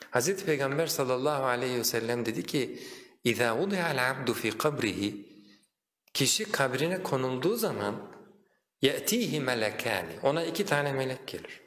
Hazreti Peygamber sallallahu aleyhi ve sellem dedi ki اِذَا وُضِعَ الْعَبْدُ فِي قَبْرِهِ Kişi kabrine konulduğu zaman يَأْتِيهِ مَلَكَانِ Ona 2 tane melek gelir.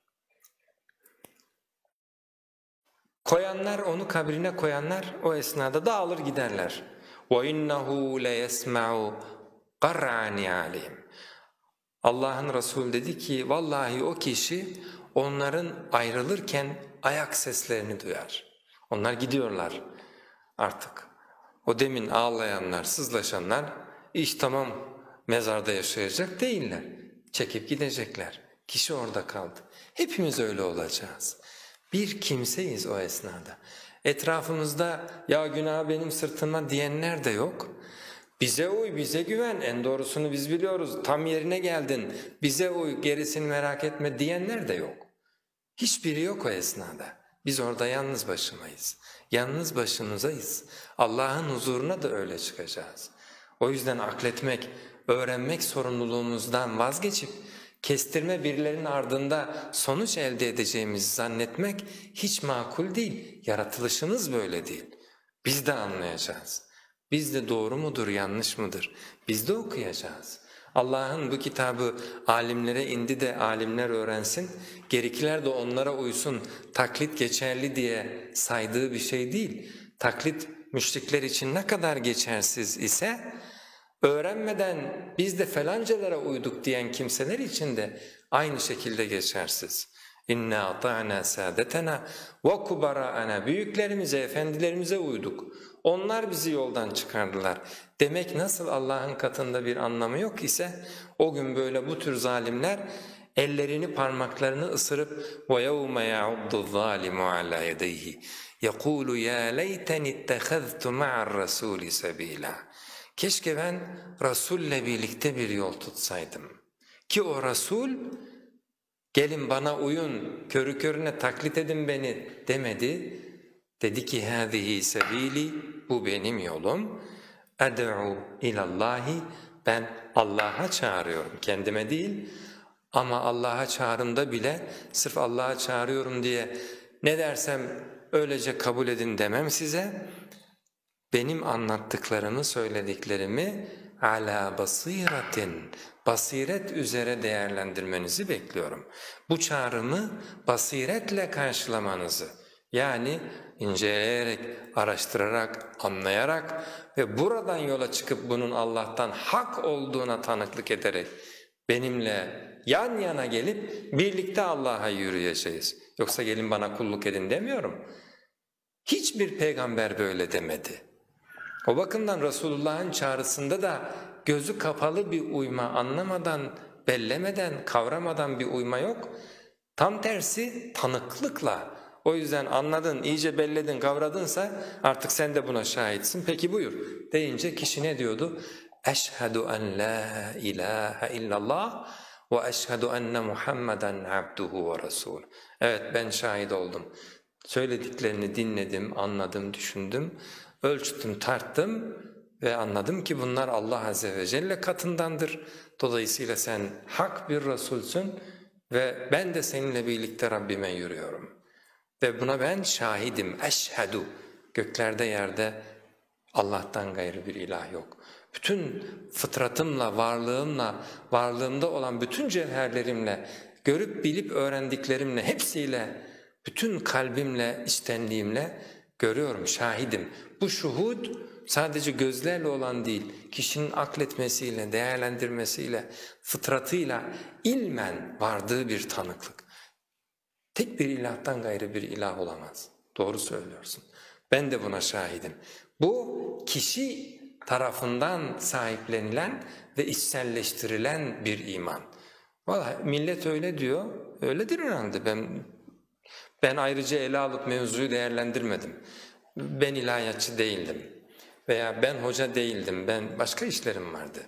Koyanlar, onu kabrine koyanlar o esnada dağılır giderler. وَاِنَّهُ لَيَسْمَعُ قَرْعَ نِعَالِهِمْ Allah'ın Resulü dedi ki vallahi o kişi onların ayrılırken ayak seslerini duyar. Onlar gidiyorlar artık. O demin ağlayanlar, sızlaşanlar iş tamam mezarda yaşayacak değiller. Çekip gidecekler. Kişi orada kaldı. Hepimiz öyle olacağız. Bir kimseyiz o esnada. Etrafımızda ya günah benim sırtıma diyenler de yok. Bize uy, bize güven, en doğrusunu biz biliyoruz, tam yerine geldin, bize uy, gerisini merak etme diyenler de yok. Hiçbiri yok o esnada. Biz orada yalnız başımayız, yalnız başımızayız. Allah'ın huzuruna da öyle çıkacağız. O yüzden akletmek, öğrenmek sorumluluğumuzdan vazgeçip, kestirme birilerinin ardında sonuç elde edeceğimizi zannetmek hiç makul değil. Yaratılışımız böyle değil. Biz de anlayacağız. Biz de doğru mudur, yanlış mıdır? Biz de okuyacağız. Allah'ın bu kitabı alimlere indi de alimler öğrensin, gerikiler de onlara uysun, taklit geçerli diye saydığı bir şey değil. Taklit müşrikler için ne kadar geçersiz ise, öğrenmeden biz de falancalara uyduk diyen kimseler için de aynı şekilde geçersiz. İnna ata'na saadetena ve kubara'ana büyüklerimize, efendilerimize uyduk. Onlar bizi yoldan çıkardılar. Demek nasıl Allah'ın katında bir anlamı yok ise o gün böyle bu tür zalimler ellerini parmaklarını ısırıp وَيَوْمَ يَعُضُّ الظَّالِمُ عَلَى يَدَيْهِ يَقُولُ يَا لَيْتَنِ اتَّخَذْتُ مَعَ الرَّسُولِ سَب۪يلًا Keşke ben Resul'le birlikte bir yol tutsaydım. Ki o Resul gelin bana uyun, körü körüne taklit edin beni demedi. Dedi ki hâzihi sebîli, bu benim yolum. Ed'u ilallahi, ben Allah'a çağırıyorum, kendime değil. Ama Allah'a çağrımda bile sırf Allah'a çağırıyorum diye ne dersem öylece kabul edin demem size. Benim anlattıklarımı, söylediklerimi ala basiratin, basiret üzere değerlendirmenizi bekliyorum. Bu çağrımı basiretle karşılamanızı, yani inceleyerek, araştırarak, anlayarak ve buradan yola çıkıp bunun Allah'tan hak olduğuna tanıklık ederek benimle yan yana gelip birlikte Allah'a yürüyeceğiz. Yoksa gelin bana kulluk edin demiyorum. Hiçbir peygamber böyle demedi. O bakımdan Resulullah'ın çağrısında da gözü kapalı bir uyma, anlamadan, bellemeden, kavramadan bir uyma yok. Tam tersi tanıklıkla. O yüzden anladın, iyice belledin, kavradınsa artık sen de buna şahitsin. Peki buyur deyince kişi ne diyordu? Eşhedü en la ilahe illallah ve eşhedü enne Muhammeden abduhu ve resul. Evet, ben şahit oldum. Söylediklerini dinledim, anladım, düşündüm, ölçtüm, tarttım ve anladım ki bunlar Allah Azze ve Celle katındandır. Dolayısıyla sen hak bir Resulsün ve ben de seninle birlikte Rabbime yürüyorum. Ve buna ben şahidim, eşhedü. Göklerde yerde Allah'tan gayrı bir ilah yok. Bütün fıtratımla, varlığımla, varlığımda olan bütün cevherlerimle, görüp bilip öğrendiklerimle, hepsiyle, bütün kalbimle, içtenliğimle görüyorum, şahidim. Bu şuhud sadece gözlerle olan değil, kişinin akletmesiyle, değerlendirmesiyle, fıtratıyla, ilmen vardığı bir tanıklık. Tek bir ilahtan gayrı bir ilah olamaz. Doğru söylüyorsun. Ben de buna şahidim. Bu kişi tarafından sahiplenilen ve içselleştirilen bir iman. Vallahi millet öyle diyor, öyledir herhalde. Ben ayrıca ele alıp mevzuyu değerlendirmedim. Ben ilahiyatçı değildim veya ben hoca değildim, ben başka işlerim vardı.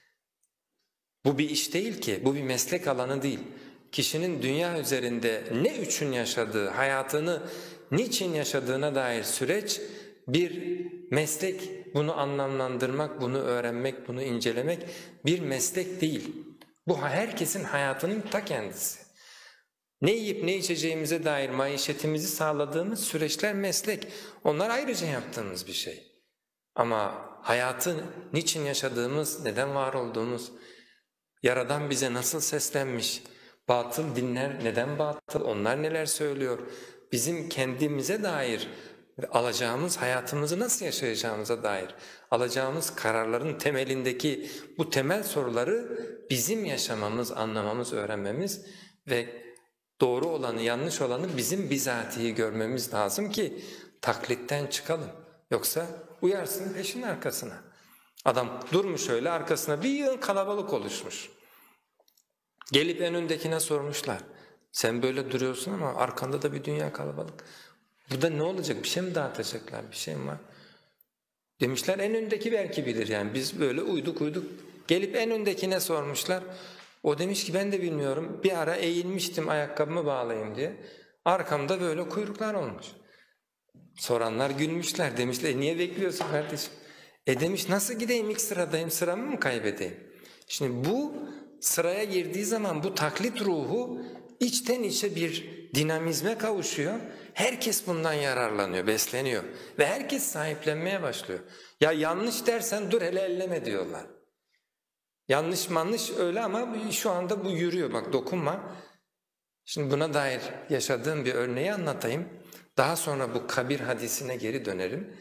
Bu bir iş değil ki, bu bir meslek alanı değil. Kişinin dünya üzerinde ne için yaşadığı, hayatını niçin yaşadığına dair süreç bir meslek, bunu anlamlandırmak, bunu öğrenmek, bunu incelemek bir meslek değil. Bu herkesin hayatının ta kendisi. Ne yiyip ne içeceğimize dair maişetimizi sağladığımız süreçler meslek. Onlar ayrıca yaptığımız bir şey. Ama hayatı niçin yaşadığımız, neden var olduğumuz, Yaradan bize nasıl seslenmiş, batıl dinler neden batıl, onlar neler söylüyor, bizim kendimize dair alacağımız hayatımızı nasıl yaşayacağımıza dair alacağımız kararların temelindeki bu temel soruları bizim yaşamamız, anlamamız, öğrenmemiz ve doğru olanı, yanlış olanı bizim bizatihi görmemiz lazım ki taklitten çıkalım. Yoksa uyarsın peşin arkasına. Adam durmuş öyle, arkasına bir yığın kalabalık oluşmuş. Gelip en öndekine sormuşlar. Sen böyle duruyorsun ama arkanda da bir dünya kalabalık. Burada ne olacak? Bir şey mi dağıtacaklar? Bir şey mi var? Demişler en öndeki belki bilir, yani biz böyle uyduk. Gelip en öndekine sormuşlar. O demiş ki ben de bilmiyorum. Bir ara eğilmiştim ayakkabımı bağlayayım diye. Arkamda böyle kuyruklar olmuş. Soranlar gülmüşler, demişler niye bekliyorsun kardeşim? Demiş nasıl gideyim, ilk sıradayım, sıramı mı kaybedeyim? Şimdi bu sıraya girdiği zaman bu taklit ruhu içten içe bir dinamizme kavuşuyor. Herkes bundan yararlanıyor, besleniyor ve herkes sahiplenmeye başlıyor. Ya yanlış dersen dur hele elleme diyorlar. Yanlış manlış öyle ama şu anda bu yürüyor, bak dokunma. Şimdi buna dair yaşadığım bir örneği anlatayım. Daha sonra bu kabir hadisine geri dönerim.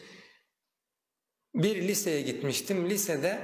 Bir liseye gitmiştim. Lisede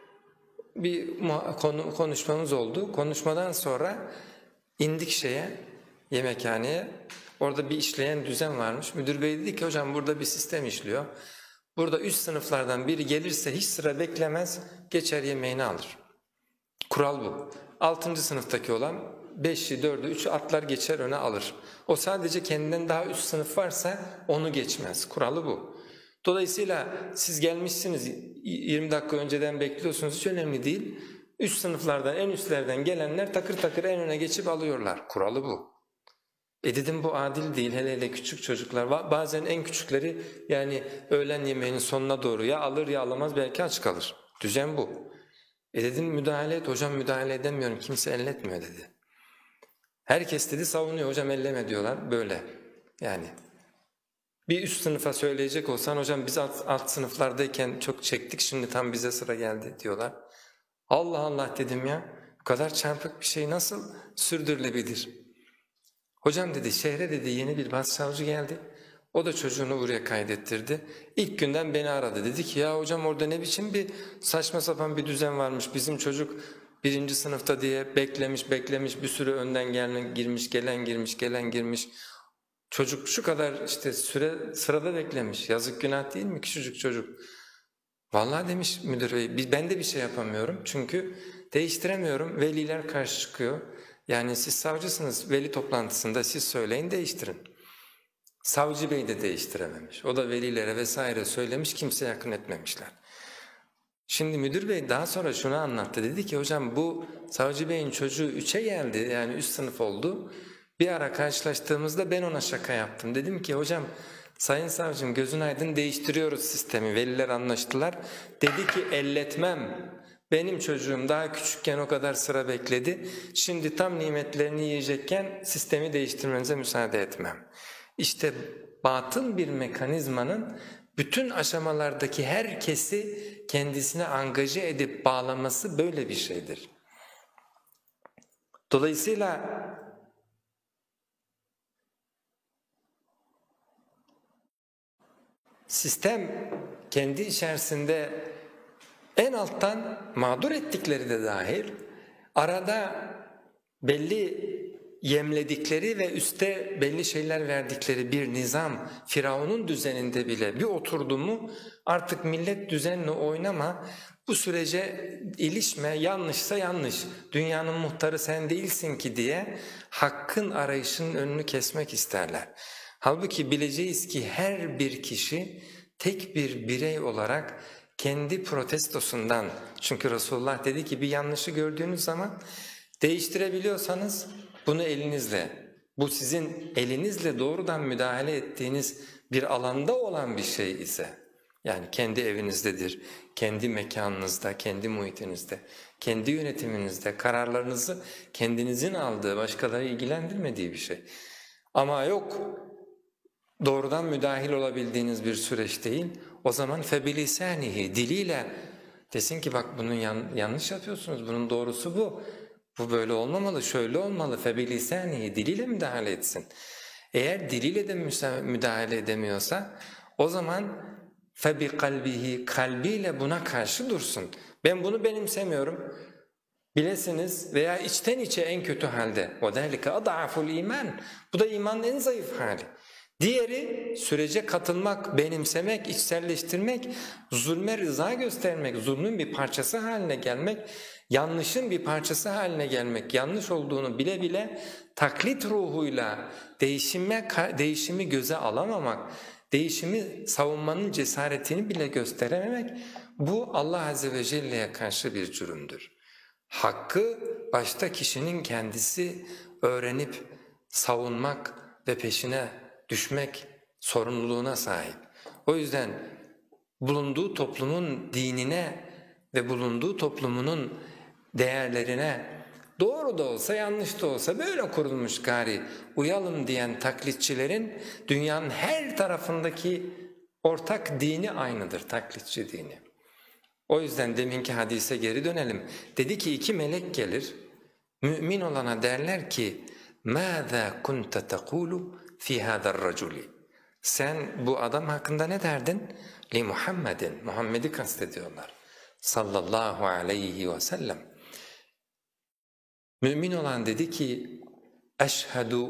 bir konuşmamız oldu. Konuşmadan sonra indik yemekhaneye. Orada bir işleyen düzen varmış. Müdür bey dedi ki hocam burada bir sistem işliyor. Burada üst sınıflardan biri gelirse hiç sıra beklemez, geçer yemeğini alır. Kural bu. 6. sınıftaki olan 5'i 4'ü 3'ü atlar geçer öne alır. O sadece kendinden daha üst sınıf varsa onu geçmez. Kuralı bu. Dolayısıyla siz gelmişsiniz 20 dakika önceden bekliyorsunuz, hiç önemli değil. Üst sınıflardan, en üstlerden gelenler takır takır en öne geçip alıyorlar. Kuralı bu. Dedim bu adil değil, hele küçük çocuklar. Bazen en küçükleri yani öğlen yemeğinin sonuna doğru ya alır ya alamaz, belki aç kalır. Düzen bu. Dedim müdahale et, hocam müdahale edemiyorum, kimse elletmiyor dedi. Herkes dedi savunuyor, hocam elleme diyorlar, böyle yani. Bir üst sınıfa söyleyecek olsan hocam biz alt sınıflardayken çok çektik, şimdi tam bize sıra geldi diyorlar. Allah Allah dedim ya, bu kadar çarpık bir şey nasıl sürdürülebilir? Hocam dedi şehre dedi yeni bir başsavcı geldi. O da çocuğunu buraya kaydettirdi. İlk günden beni aradı. Dedi ki ya hocam orada ne biçim bir saçma sapan bir düzen varmış. Bizim çocuk 1. sınıfta diye beklemiş bir sürü önden gelen girmiş. Çocuk şu kadar işte süre sırada beklemiş. Yazık günah değil mi küçücük çocuk? Vallahi demiş müdür bey ben de bir şey yapamıyorum. Çünkü değiştiremiyorum. Veliler karşı çıkıyor. Yani siz savcısınız, veli toplantısında siz söyleyin değiştirin. Savcı bey de değiştirememiş. O da velilere vesaire söylemiş, kimse yakın etmemişler. Şimdi müdür bey daha sonra şunu anlattı. Dedi ki hocam bu savcı beyin çocuğu 3'e geldi, yani üst sınıf oldu. Bir ara karşılaştığımızda ben ona şaka yaptım. Dedim ki hocam sayın savcım gözün aydın, değiştiriyoruz sistemi. Veliler anlaştılar. Dedi ki elletmem. Benim çocuğum daha küçükken o kadar sıra bekledi. Şimdi tam nimetlerini yiyecekken sistemi değiştirmenize müsaade etmem. İşte batıl bir mekanizmanın bütün aşamalardaki herkesi kendisine angaje edip bağlaması böyle bir şeydir. Dolayısıyla sistem kendi içerisinde en alttan mağdur ettikleri de dahil, arada belli yemledikleri ve üste belli şeyler verdikleri bir nizam, Firavun'un düzeninde bile bir oturdu mu artık millet düzenle oynama, bu sürece ilişme, yanlışsa yanlış, dünyanın muhtarı sen değilsin ki diye hakkın arayışının önünü kesmek isterler. Halbuki bileceğiz ki her bir kişi tek bir birey olarak kendi protestosundan, çünkü Resulullah dedi ki bir yanlışı gördüğünüz zaman değiştirebiliyorsanız bunu elinizle, bu sizin elinizle doğrudan müdahale ettiğiniz bir alanda olan bir şey ise, yani kendi evinizdedir, kendi mekanınızda, kendi muhitinizde Kendi yönetiminizde kararlarınızı kendinizin aldığı, başkaları ilgilendirmediği bir şey. Ama yok, doğrudan müdahil olabildiğiniz bir süreç değil. O zaman febilisanihi, diliyle desin ki bak bunun yanlış yapıyorsunuz, bunun doğrusu bu. Bu böyle olmamalı, şöyle olmalı. Febilisanihi, diliyle müdahale etsin. Eğer diliyle de müdahale edemiyorsa o zaman febikalbihi, kalbiyle buna karşı dursun. Ben bunu benimsemiyorum. Bilesiniz veya içten içe en kötü halde. وَذَٰلِكَ أَضْعَفُ الْا۪يمَانِ Bu da imanın en zayıf hali. Diğeri sürece katılmak, benimsemek, içselleştirmek, zulme rıza göstermek, zulmün bir parçası haline gelmek, yanlışın bir parçası haline gelmek, yanlış olduğunu bile bile taklit ruhuyla değişimi göze alamamak, değişimi savunmanın cesaretini bile gösterememek, bu Allah Azze ve Celle'ye karşı bir cürümdür. Hakkı başta kişinin kendisi öğrenip savunmak ve peşine düşmek sorumluluğuna sahip. O yüzden bulunduğu toplumun dinine ve bulunduğu toplumunun değerlerine doğru da olsa yanlış da olsa böyle kurulmuş gari uyalım diyen taklitçilerin dünyanın her tarafındaki ortak dini aynıdır, taklitçi dini. O yüzden deminki hadise geri dönelim. Dedi ki 2 melek gelir, mümin olana derler ki مَاذَا كُنْتَ تَقُولُ فِي هَذَا الرَّجُلِ Sen bu adam hakkında ne derdin? لِمُحَمَّدٍ Muhammed'i kastediyorlar. Sallallahu aleyhi ve sellem. Mümin olan dedi ki eşhedü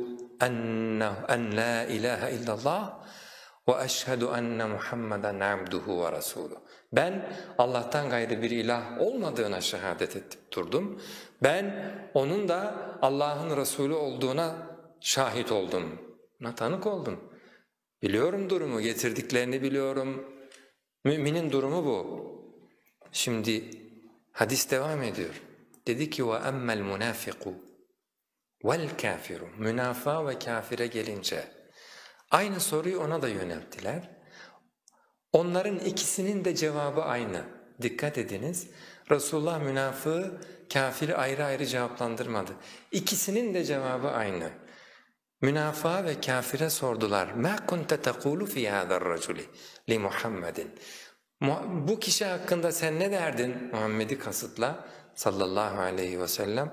en la ilahe illallah ve eşhedü enne Muhammeden abduhu ve rasuluhu. Ben Allah'tan gayrı bir ilah olmadığına şehadet edip durdum. Ben onun da Allah'ın Resulü olduğuna şahit oldum. Buna tanık oldum. Biliyorum durumu, getirdiklerini biliyorum. Müminin durumu bu. Şimdi hadis devam ediyor. Dedi ki وَأَمَّا الْمُنَافِقُ وَالْكَافِرُ Münafığa ve kafire gelince aynı soruyu ona da yönelttiler. Onların ikisinin de cevabı aynı. Dikkat ediniz. Resulullah münafığı, kafiri ayrı ayrı cevaplandırmadı. İkisinin de cevabı aynı. Münafığa ve kafire sordular. مَا كُنْتَ تَقُولُ فِي هَذَا الرَّجُلِ لِمُحَمَّدٍ Bu kişi hakkında sen ne derdin? Muhammed'i kasıtla sallallahu aleyhi ve sellem.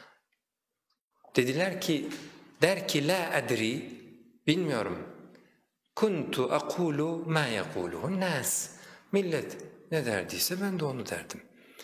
Dediler ki, der ki la adri, bilmiyorum. Kuntu aqulu ma yaquluhun nas. Millet ne derdiyse ben de onu derdim.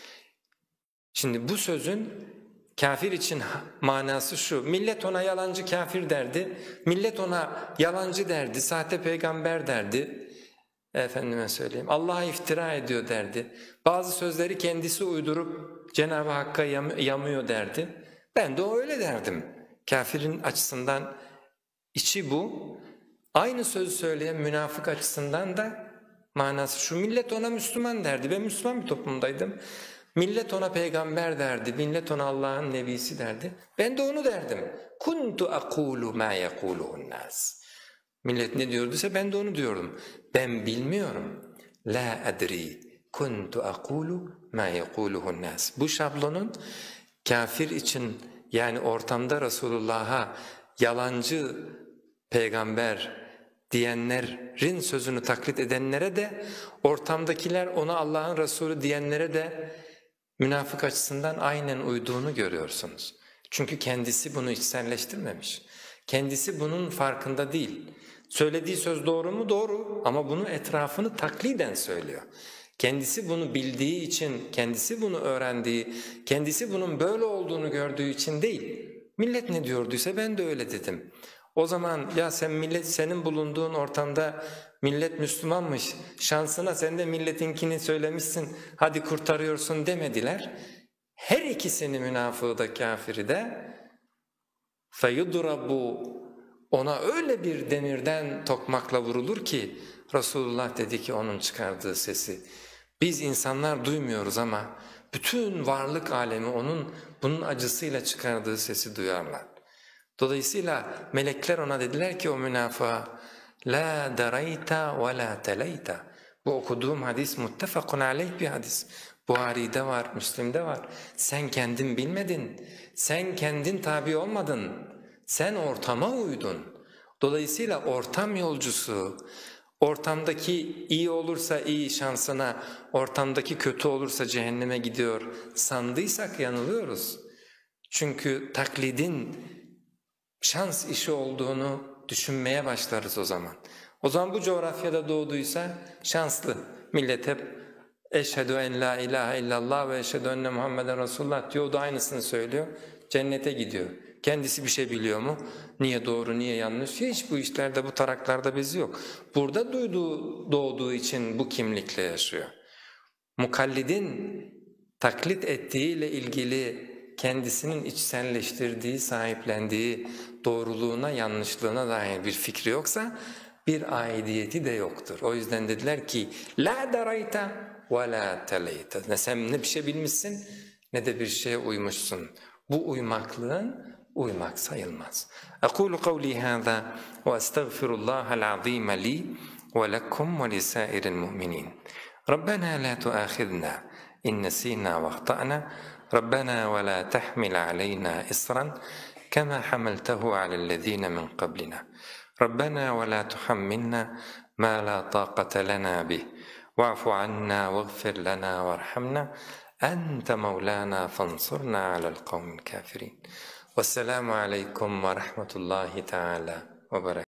Şimdi bu sözün kafir için manası şu. Millet ona yalancı kafir derdi. Millet ona yalancı derdi, sahte peygamber derdi. Efendime söyleyeyim, Allah'a iftira ediyor derdi. Bazı sözleri kendisi uydurup Cenab-ı Hakk'a yamıyor derdi. Ben de öyle derdim. Kafirin açısından içi bu. Aynı sözü söyleyen münafık açısından da manası şu. Millet ona Müslüman derdi. Ben Müslüman bir toplumdaydım. Millet ona peygamber derdi. Millet ona Allah'ın nebisi derdi. Ben de onu derdim. Kuntu aqulu ma yaquluhun nas. Millet ne diyorduysa ben de onu diyordum. Ben bilmiyorum. La adri kuntu aqulu ma yaquluhun nas. Bu şablonun kafir için yani ortamda Resulullah'a yalancı peygamber diyenlerin sözünü taklit edenlere de ortamdakiler ona Allah'ın Resulü diyenlere de münafık açısından aynen uyduğunu görüyorsunuz. Çünkü kendisi bunu içselleştirmemiş. Kendisi bunun farkında değil. Söylediği söz doğru mu? Doğru ama bunun etrafını takliden söylüyor. Kendisi bunu bildiği için, kendisi bunu öğrendiği, kendisi bunun böyle olduğunu gördüğü için değil. Millet ne diyorduysa ben de öyle dedim. O zaman ya senin bulunduğun ortamda millet Müslümanmış, şansına sen de milletinkini söylemişsin, hadi kurtarıyorsun demediler. Her ikisini münafığı da kafiri de فَيُضْرَبُوا Ona öyle bir demirden tokmakla vurulur ki Resulullah dedi ki onun çıkardığı sesi. Biz insanlar duymuyoruz ama bütün varlık alemi bunun acısıyla çıkardığı sesi duyarlar. Dolayısıyla melekler ona dediler ki o münafığa la darayta ve la telayta. Bu okuduğum hadis muttefakun aleyh bir hadis. Buhari'de var, Müslim'de var. Sen kendin bilmedin, sen kendin tabi olmadın, sen ortama uydun. Dolayısıyla ortam yolcusu, ortamdaki iyi olursa iyi şansına, ortamdaki kötü olursa cehenneme gidiyor sandıysak yanılıyoruz. Çünkü taklidin şans işi olduğunu düşünmeye başlarız o zaman. O zaman bu coğrafyada doğduysa şanslı. Millet hep eşhedü en la ilahe illallah ve eşhedü enne Muhammeden Resulullah diyor, o da aynısını söylüyor, cennete gidiyor. Kendisi bir şey biliyor mu? Niye doğru, niye yanlış? Hiç bu işlerde, bu taraklarda bezi yok. Burada doğduğu için bu kimlikle yaşıyor. Mukallidin taklit ettiğiyle ilgili kendisinin içselleştirdiği, sahiplendiği doğruluğuna, yanlışlığına dair bir fikri yoksa bir aidiyeti de yoktur. O yüzden dediler ki la darayta ve la teleyta. Ne sen ne bir şey bilmişsin ne de bir şeye uymuşsun. Bu uymaklığın uymak sayılmaz. Aqulu kavli hâzâ ve estağfirullâhal azîme li ve lekum ve lisâiril mu'minîn. Rabbena la tuâkhidnâ in nesînâ ve ahta'nâ. ربنا ولا تحمل علينا إصرا كما حملته على الذين من قبلنا ربنا ولا تحملنا ما لا طاقة لنا به واعف عنا واغفر لنا وارحمنا أنت مولانا فانصرنا على القوم الكافرين والسلام عليكم ورحمة الله تعالى وبركاته.